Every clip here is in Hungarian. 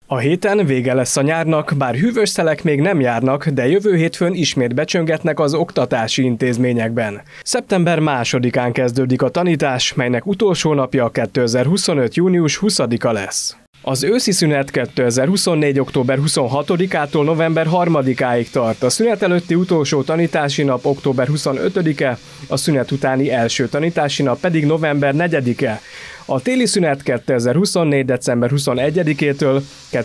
A héten vége lesz a nyárnak, bár hűvös szelek még nem járnak, de jövő hétfőn ismét becsöngetnek az oktatási intézményekben. Szeptember 2-án kezdődik a tanítás, melynek utolsó napja 2025. június 20-a lesz. Az őszi szünet 2024. október 26-ától november 3-áig tart, a szünet előtti utolsó tanítási nap október 25-e, a szünet utáni első tanítási nap pedig november 4-e. A téli szünet 2024. december 21-től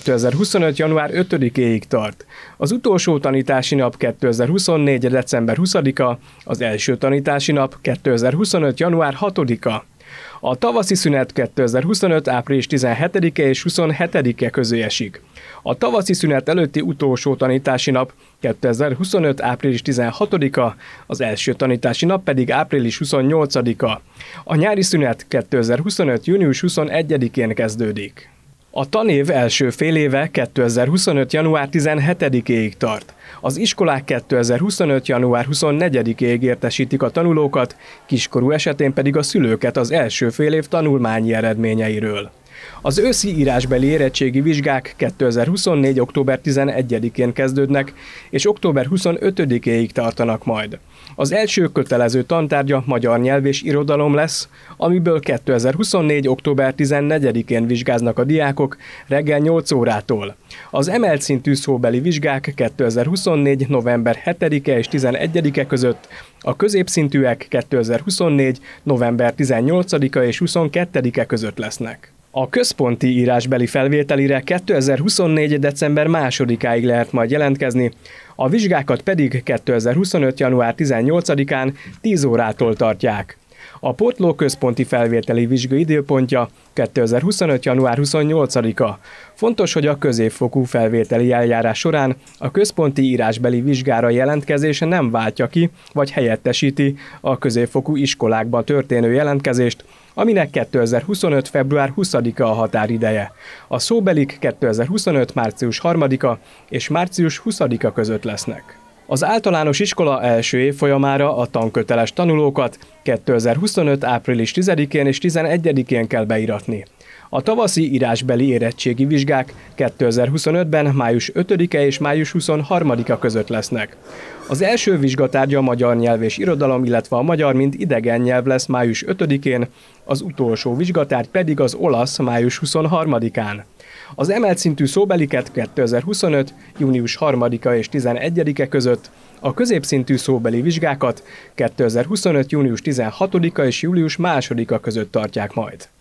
2025. január 5-éig tart. Az utolsó tanítási nap 2024. december 20-a, az első tanítási nap 2025. január 6-a. A tavaszi szünet 2025. április 17-e és 27-e közé esik. A tavaszi szünet előtti utolsó tanítási nap 2025. április 16-a, az első tanítási nap pedig április 28-a. A nyári szünet 2025. június 21-én kezdődik. A tanév első féléve 2025. január 17-éig tart. Az iskolák 2025. január 24-éig értesítik a tanulókat, kiskorú esetén pedig a szülőket az első félév tanulmányi eredményeiről. Az őszi írásbeli érettségi vizsgák 2024. október 11-én kezdődnek, és október 25-éig tartanak majd. Az első kötelező tantárgya magyar nyelv és irodalom lesz, amiből 2024. október 14-én vizsgáznak a diákok reggel 8 órától. Az emelt szintű szóbeli vizsgák 2024. november 7-e és 11-e között, a középszintűek 2024. november 18-a és 22-e között lesznek. A központi írásbeli felvételire 2024. december 2-áig lehet majd jelentkezni, a vizsgákat pedig 2025. január 18-án 10 órától tartják. A pótló központi felvételi vizsga időpontja 2025. január 28-a. Fontos, hogy a középfokú felvételi eljárás során a központi írásbeli vizsgára jelentkezés nem váltja ki vagy helyettesíti a középfokú iskolákban történő jelentkezést, aminek 2025. február 20-a a határideje. A szóbelik 2025. március 3-a és március 20-a között lesznek. Az általános iskola első évfolyamára a tanköteles tanulókat 2025. április 10-én és 11-én kell beiratni. A tavaszi írásbeli érettségi vizsgák 2025-ben május 5-e és május 23-a között lesznek. Az első vizsgatárgya a magyar nyelv és irodalom, illetve a magyar mint idegen nyelv lesz május 5-én, az utolsó vizsgatárgy pedig az olasz május 23-án. Az emelt szintű szóbeliket 2025. június 3-a és 11-e között, a középszintű szóbeli vizsgákat 2025. június 16-a és július 2-a között tartják majd.